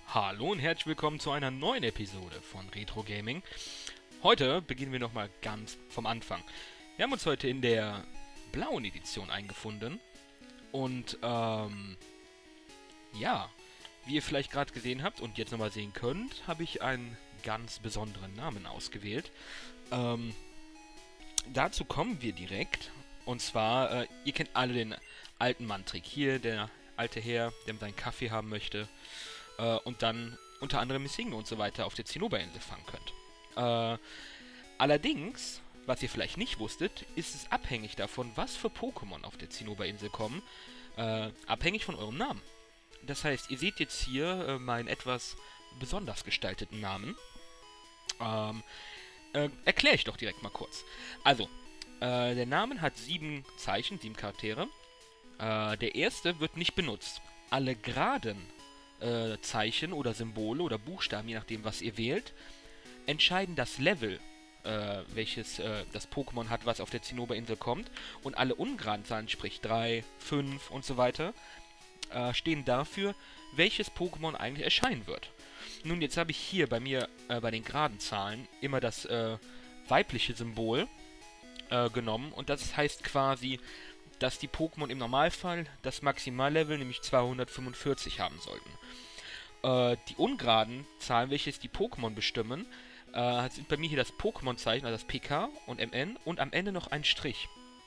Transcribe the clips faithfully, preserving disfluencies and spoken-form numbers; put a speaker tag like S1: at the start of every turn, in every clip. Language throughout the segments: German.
S1: Hallo und herzlich willkommen zu einer neuen Episode von Retro Gaming. Heute beginnen wir nochmal ganz vom Anfang. Wir haben uns heute in der blauen Edition eingefunden. Und, ähm, ja, wie ihr vielleicht gerade gesehen habt und jetzt nochmal sehen könnt, habe ich einen ganz besonderen Namen ausgewählt. Ähm, dazu kommen wir direkt. Und zwar, äh, ihr kennt alle den alten Mantrick. Hier der alte Herr, der seinen Kaffee haben möchte. Äh, und dann unter anderem Missingo und so weiter auf der Zinnoberinsel fangen könnt. Äh, allerdings, was ihr vielleicht nicht wusstet, ist es abhängig davon, was für Pokémon auf der Zinnoberinsel kommen, äh, abhängig von eurem Namen. Das heißt, ihr seht jetzt hier äh, meinen etwas besonders gestalteten Namen. Ähm, äh, erkläre ich doch direkt mal kurz. Also, äh, der Name hat sieben Zeichen, sieben Charaktere. Äh, der erste wird nicht benutzt. Alle geraden Äh, Zeichen oder Symbole oder Buchstaben, je nachdem, was ihr wählt, entscheiden das Level, äh, welches äh, das Pokémon hat, was auf der Zinnoberinsel kommt. Und alle ungeraden Zahlen, sprich drei, fünf und so weiter, äh, stehen dafür, welches Pokémon eigentlich erscheinen wird. Nun, jetzt habe ich hier bei mir, äh, bei den geraden Zahlen, immer das äh, weibliche Symbol äh, genommen. Und das heißt quasi, dass die Pokémon im Normalfall das Maximallevel, nämlich zweihundertfünfundvierzig, haben sollten. Äh, die ungeraden Zahlen, welches die Pokémon bestimmen, äh, sind bei mir hier das Pokémon-Zeichen, also das P K und M N und am Ende noch ein Strich.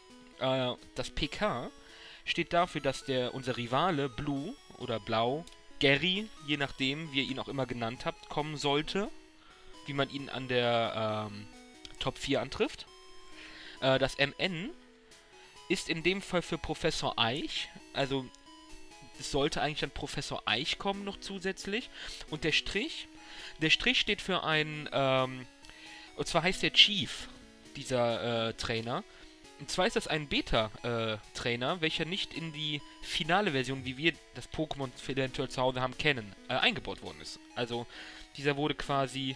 S1: Äh, das P K steht dafür, dass der unser Rivale Blue oder Blau, Gary, je nachdem, wie ihr ihn auch immer genannt habt, kommen sollte, wie man ihn an der ähm, Top vier antrifft. Äh, das M N ist in dem Fall für Professor Eich, also es sollte eigentlich dann Professor Eich kommen noch zusätzlich. Und der Strich, der Strich steht für einen, ähm, und zwar heißt der Chief, dieser äh, Trainer. Und zwar ist das ein Beta-Trainer, äh, welcher nicht in die finale Version, wie wir das Pokémon eventuell zu Hause haben, kennen, äh, eingebaut worden ist. Also dieser wurde quasi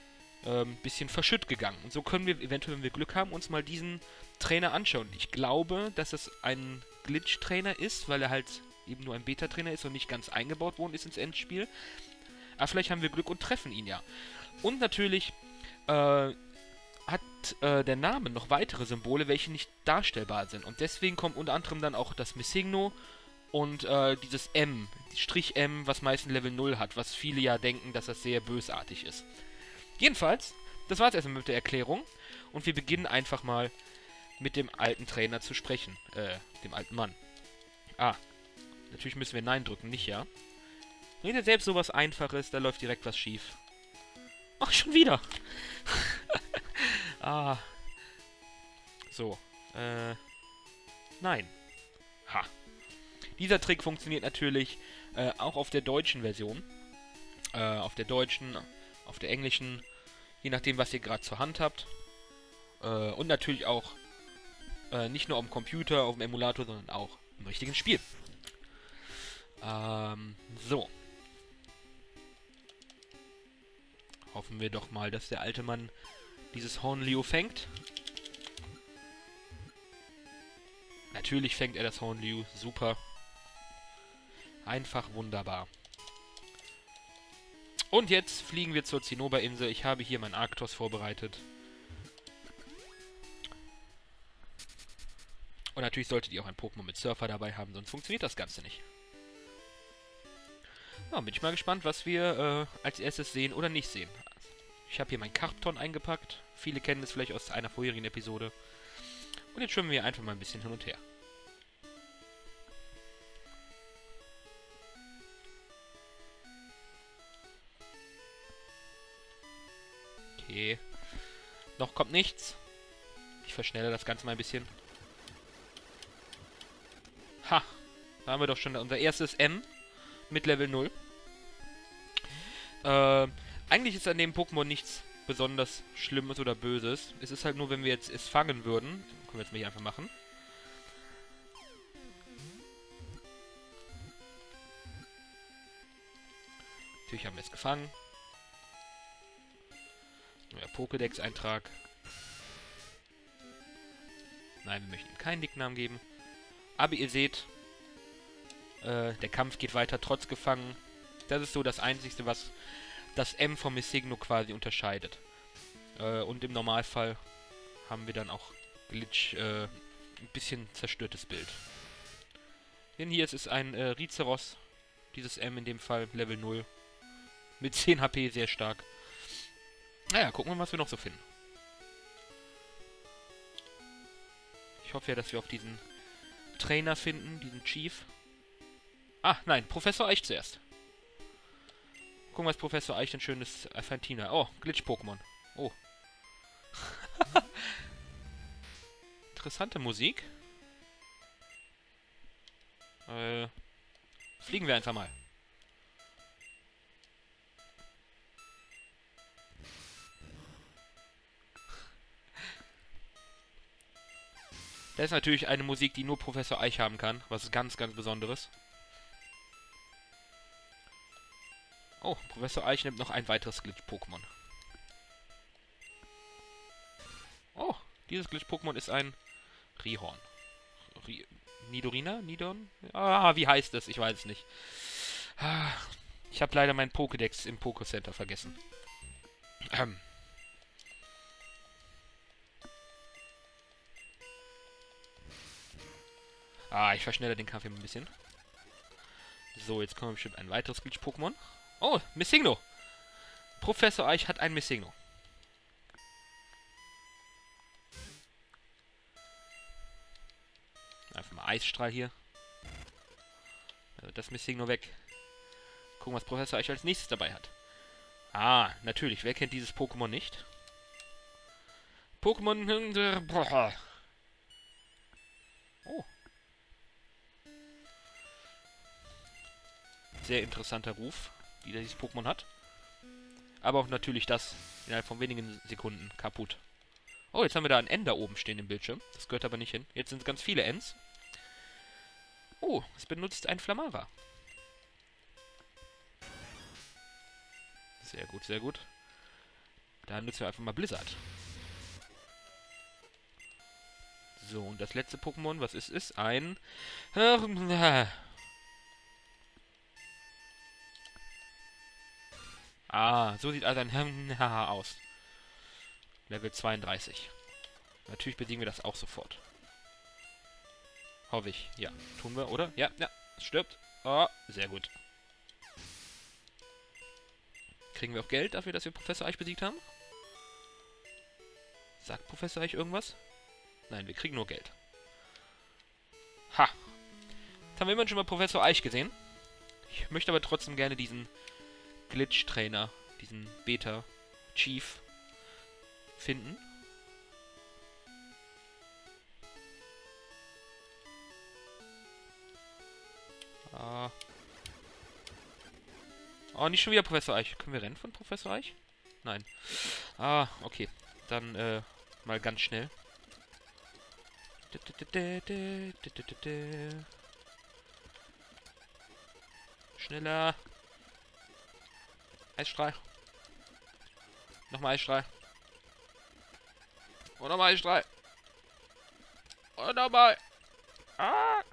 S1: ein ähm, bisschen verschütt gegangen. Und so können wir eventuell, wenn wir Glück haben, uns mal diesen Trainer anschauen. Ich glaube, dass es ein Glitch-Trainer ist, weil er halt eben nur ein Beta-Trainer ist und nicht ganz eingebaut worden ist ins Endspiel. Aber vielleicht haben wir Glück und treffen ihn ja. Und natürlich äh, hat äh, der Name noch weitere Symbole, welche nicht darstellbar sind. Und deswegen kommt unter anderem dann auch das Missigno und äh, dieses M, Strich M, was meistens Level null hat, was viele ja denken, dass das sehr bösartig ist. Jedenfalls, das war es erstmal mit der Erklärung. Und wir beginnen einfach mal mit dem alten Trainer zu sprechen. Äh, dem alten Mann. Ah, natürlich müssen wir Nein drücken, nicht Ja. Redet selbst sowas Einfaches, da läuft direkt was schief. Ach, schon wieder. ah. So. Äh. Nein. Ha. Dieser Trick funktioniert natürlich äh, auch auf der deutschen Version. Äh, auf der deutschen, auf der englischen, je nachdem, was ihr gerade zur Hand habt. Äh, und natürlich auch äh, nicht nur auf dem Computer, auf dem Emulator, sondern auch im richtigen Spiel. Ähm, so. Hoffen wir doch mal, dass der alte Mann dieses Hornlio fängt. Natürlich fängt er das Hornlio. Super. Einfach wunderbar. Und jetzt fliegen wir zur Zinnoberinsel. Ich habe hier meinen Arktos vorbereitet. Und natürlich solltet ihr auch ein Pokémon mit Surfer dabei haben, sonst funktioniert das Ganze nicht. Ja, bin ich mal gespannt, was wir äh, als erstes sehen oder nicht sehen. Ich habe hier mein Karpton eingepackt. Viele kennen es vielleicht aus einer vorherigen Episode. Und jetzt schwimmen wir einfach mal ein bisschen hin und her. Okay. Noch kommt nichts. Ich verschnelle das Ganze mal ein bisschen. Ha! Da haben wir doch schon unser erstes M mit Level null. Äh, eigentlich ist an dem Pokémon nichts besonders Schlimmes oder Böses. Es ist halt nur, wenn wir jetzt es fangen würden. Können wir jetzt mal hier einfach machen. Natürlich haben wir es gefangen. Neuer Pokédex-Eintrag. Nein, wir möchten ihm keinen Nicknamen geben. Aber ihr seht, äh, der Kampf geht weiter trotz Gefangen. Das ist so das Einzige, was das M vom Missigno quasi unterscheidet. Äh, und im Normalfall haben wir dann auch Glitch, äh, ein bisschen zerstörtes Bild. Denn hier ist es ein äh, Rizeros, dieses M in dem Fall, Level null. Mit zehn H P, sehr stark. Naja, gucken wir mal, was wir noch so finden. Ich hoffe ja, dass wir auf diesen Trainer finden, diesen Chief. Ah, nein, Professor Eich zuerst. Gucken, was Professor Eich ein schönes Afantina. Oh, Glitch-Pokémon. Oh. Interessante Musik. Äh, fliegen wir einfach mal. Das ist natürlich eine Musik, die nur Professor Eich haben kann. Was ganz, ganz Besonderes. Oh, Professor Eich nimmt noch ein weiteres Glitch-Pokémon. Oh, dieses Glitch-Pokémon ist ein Rihorn. Ri Nidorina? Nidon? Ah, wie heißt das? Ich weiß es nicht. Ah, ich habe leider meinen Pokédex im Pokécenter vergessen. Ähm. Ah, ich verschnelle den Kaffee ein bisschen. So, jetzt kommt bestimmt ein weiteres Glitch-Pokémon. Oh, Missigno. Professor Eich hat ein Missigno. Einfach mal Eisstrahl hier. Also das Missigno weg. Gucken, was Professor Eich als nächstes dabei hat. Ah, natürlich. Wer kennt dieses Pokémon nicht? Pokémon... Oh. Sehr interessanter Ruf, die dieses Pokémon hat. Aber auch natürlich das innerhalb von wenigen Sekunden kaputt. Oh, jetzt haben wir da ein N da oben stehen im Bildschirm. Das gehört aber nicht hin. Jetzt sind es ganz viele Ns. Oh, es benutzt ein Flamara. Sehr gut, sehr gut. Dann nutzen wir einfach mal Blizzard. So, und das letzte Pokémon, was ist es? Ein... Ah, so sieht also ein aus. Level zweiunddreißig. Natürlich besiegen wir das auch sofort. Hoffe ich. Ja, tun wir, oder? Ja, ja, es stirbt. Oh, sehr gut. Kriegen wir auch Geld dafür, dass wir Professor Eich besiegt haben? Sagt Professor Eich irgendwas? Nein, wir kriegen nur Geld. Ha! Jetzt haben wir immerhin schon mal Professor Eich gesehen. Ich möchte aber trotzdem gerne diesen Glitch-Trainer, diesen Beta-Chief finden. Ah. Oh, nicht schon wieder Professor Eich. Können wir rennen von Professor Eich? Nein. Ah, okay. Dann, äh, mal ganz schnell. Schneller. Eisstrahl. Nochmal Eisstrahl. Und nochmal Eisstrahl. Und nochmal. Ah.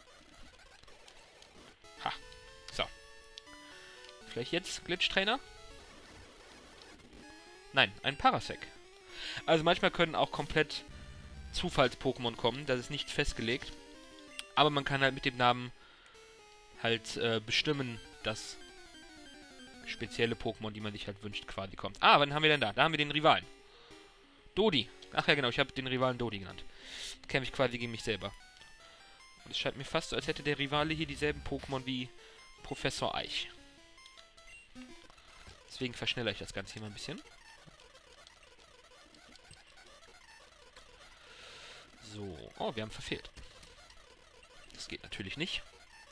S1: Ha. So. Vielleicht jetzt Glitch-Trainer? Nein, ein Parasec. Also manchmal können auch komplett Zufalls-Pokémon kommen. Das ist nicht festgelegt. Aber man kann halt mit dem Namen halt äh, bestimmen, dass spezielle Pokémon, die man sich halt wünscht, quasi kommt. Ah, wann haben wir denn da? Da haben wir den Rivalen. Dodi. Ach ja, genau, ich habe den Rivalen Dodi genannt. Kämpfe ich quasi gegen mich selber. Und es scheint mir fast so, als hätte der Rivale hier dieselben Pokémon wie Professor Eich. Deswegen verschnellere ich das Ganze hier mal ein bisschen. So. Oh, wir haben verfehlt. Das geht natürlich nicht.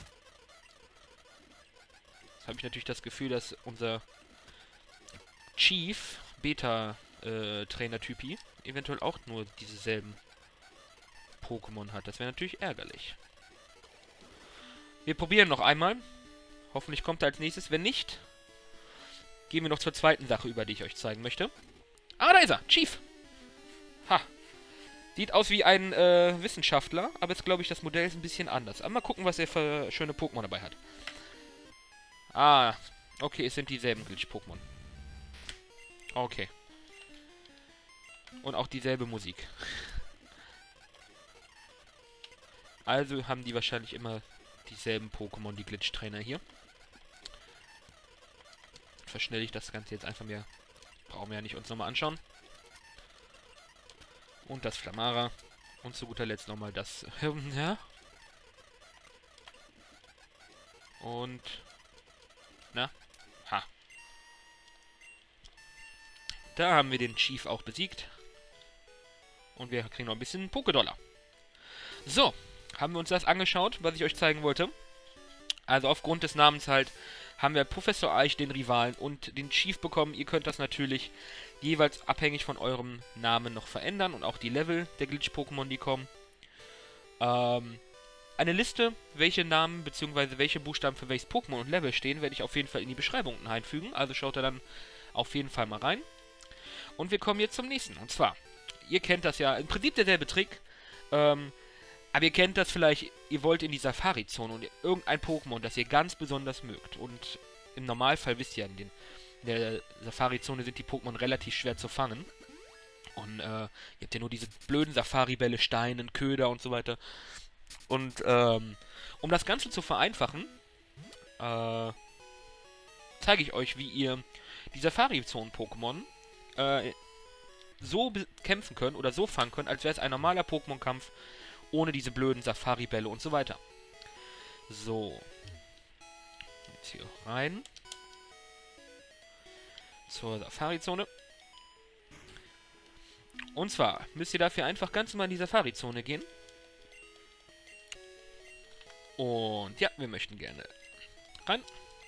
S1: Jetzt habe ich natürlich das Gefühl, dass unser Chief Beta-Trainer-Typi äh, eventuell auch nur dieselben Pokémon hat. Das wäre natürlich ärgerlich. Wir probieren noch einmal. Hoffentlich kommt er als nächstes. Wenn nicht, gehen wir noch zur zweiten Sache über, die ich euch zeigen möchte. Ah, da ist er! Chief! Ha! Sieht aus wie ein äh, Wissenschaftler, aber jetzt glaube ich, das Modell ist ein bisschen anders. Aber mal gucken, was er für schöne Pokémon dabei hat. Ah, Okay, es sind dieselben Glitch-Pokémon. Okay. Und auch dieselbe Musik. Also haben die wahrscheinlich immer dieselben Pokémon, die Glitch-Trainer hier. Verschnelle ich das Ganze jetzt einfach mehr. Brauchen wir ja nicht uns nochmal anschauen. Und das Flamara. Und zu guter Letzt nochmal das... Ja. Und... Na? Ha. Da haben wir den Chief auch besiegt. Und wir kriegen noch ein bisschen Pokédollar. So. Haben wir uns das angeschaut, was ich euch zeigen wollte. Also aufgrund des Namens halt haben wir Professor Eich, den Rivalen, und den Chief bekommen. Ihr könnt das natürlich jeweils abhängig von eurem Namen noch verändern und auch die Level der Glitch-Pokémon, die kommen. Ähm, eine Liste, welche Namen bzw. welche Buchstaben für welches Pokémon und Level stehen, werde ich auf jeden Fall in die Beschreibung einfügen. Also schaut da dann auf jeden Fall mal rein. Und wir kommen jetzt zum nächsten. Und zwar, ihr kennt das ja, im Prinzip derselbe Trick. Ähm, aber ihr kennt das vielleicht, ihr wollt in die Safari-Zone und irgendein Pokémon, das ihr ganz besonders mögt. Und im Normalfall wisst ihr, in, den, in der Safari-Zone sind die Pokémon relativ schwer zu fangen. Und äh, ihr habt ja nur diese blöden Safari-Bälle, Steine, Köder und so weiter. Und ähm, um das Ganze zu vereinfachen, äh, zeige ich euch, wie ihr die Safari-Zonen-Pokémon äh, so kämpfen könnt oder so fangen könnt, als wäre es ein normaler Pokémon-Kampf, ohne diese blöden Safari-Bälle und so weiter. So. Jetzt hier rein. Zur Safari-Zone. Und zwar müsst ihr dafür einfach ganz normal in die Safari-Zone gehen. Und ja, wir möchten gerne rein.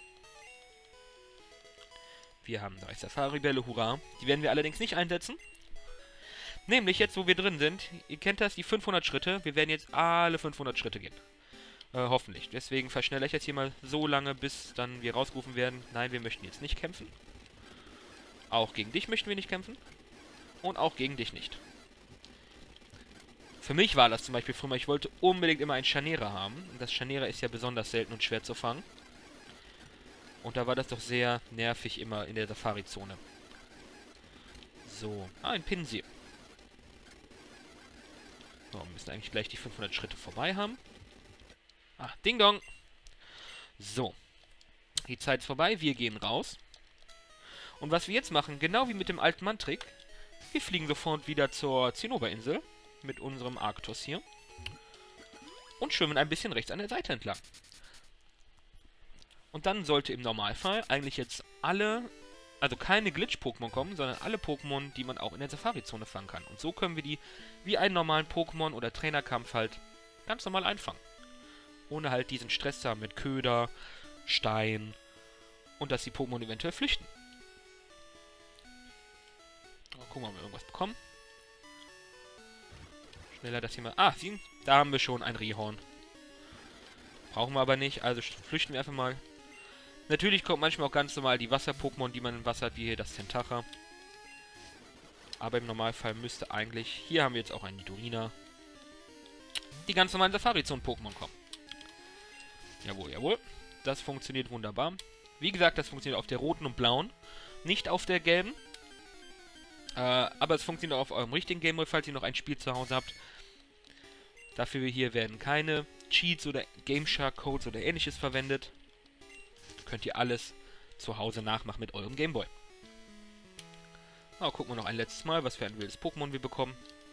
S1: Wir haben drei Safari-Bälle, hurra. Die werden wir allerdings nicht einsetzen. Nämlich jetzt, wo wir drin sind, ihr kennt das, die fünfhundert Schritte. Wir werden jetzt alle fünfhundert Schritte gehen. Äh, hoffentlich. Deswegen verschnelle ich jetzt hier mal so lange, bis dann wir rausgerufen werden. Nein, wir möchten jetzt nicht kämpfen. Auch gegen dich möchten wir nicht kämpfen. Und auch gegen dich nicht. Für mich war das zum Beispiel früher, ich wollte unbedingt immer ein Scharnierer haben. Und das Scharnierer ist ja besonders selten und schwer zu fangen. Und da war das doch sehr nervig immer in der Safari-Zone. So. Ah, ein Pinsir. So, wir müssen eigentlich gleich die fünfhundert Schritte vorbei haben. Ah, Ding Dong. So. Die Zeit ist vorbei, wir gehen raus. Und was wir jetzt machen, genau wie mit dem alten Mann-Trick, wir fliegen sofort wieder zur Zinnoberinsel mit unserem Arctos hier. Und schwimmen ein bisschen rechts an der Seite entlang. Und dann sollte im Normalfall eigentlich jetzt alle... Also keine Glitch-Pokémon kommen, sondern alle Pokémon, die man auch in der Safari-Zone fangen kann. Und so können wir die wie einen normalen Pokémon- oder Trainerkampf halt ganz normal einfangen. Ohne halt diesen Stress zu haben mit Köder, Stein und dass die Pokémon eventuell flüchten. Mal gucken, ob wir irgendwas bekommen. Schneller das hier mal... Ah, sieh, da haben wir schon ein Rhyhorn. Brauchen wir aber nicht, also flüchten wir einfach mal. Natürlich kommt manchmal auch ganz normal die Wasser-Pokémon, die man im Wasser hat, wie hier das Tentacha. Aber im Normalfall müsste eigentlich... Hier haben wir jetzt auch einen Nidorina. Die ganz normalen Safari-Zonen-Pokémon kommen. Jawohl, jawohl. Das funktioniert wunderbar. Wie gesagt, das funktioniert auf der roten und blauen. Nicht auf der gelben. Äh, aber es funktioniert auch auf eurem richtigen Gameboy, falls ihr noch ein Spiel zu Hause habt. Dafür hier werden keine Cheats oder Gameshark-Codes oder ähnliches verwendet. Könnt ihr alles zu Hause nachmachen mit eurem Gameboy. Na, gucken wir noch ein letztes Mal, was für ein wildes Pokémon wir bekommen.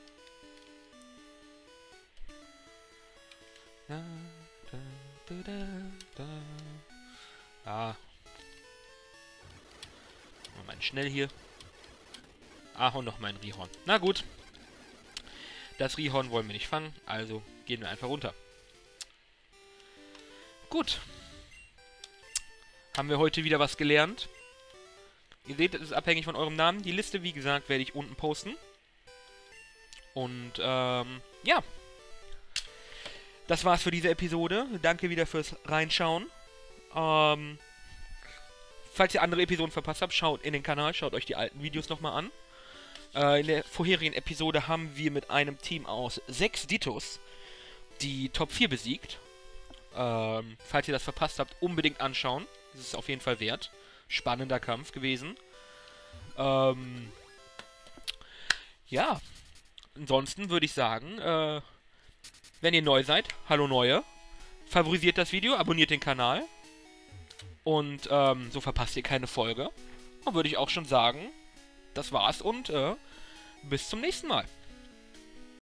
S1: Da, da, da, da, da. Ah. Mal schnell hier. Ah, und noch mein Rhyhorn. Na gut. Das Rhyhorn wollen wir nicht fangen, also gehen wir einfach runter. Gut. Haben wir heute wieder was gelernt. Ihr seht, es ist abhängig von eurem Namen. Die Liste, wie gesagt, werde ich unten posten. Und, ähm, ja. Das war's für diese Episode. Danke wieder fürs Reinschauen. Ähm, falls ihr andere Episoden verpasst habt, schaut in den Kanal, schaut euch die alten Videos nochmal an. Äh, in der vorherigen Episode haben wir mit einem Team aus sechs Dittos die Top vier besiegt. Ähm, falls ihr das verpasst habt, unbedingt anschauen. Das ist auf jeden Fall wert. Spannender Kampf gewesen. Ähm, ja. Ansonsten würde ich sagen, äh, wenn ihr neu seid, hallo Neue. Favorisiert das Video, abonniert den Kanal. Und ähm, so verpasst ihr keine Folge. Dann würde ich auch schon sagen, das war's und äh, bis zum nächsten Mal.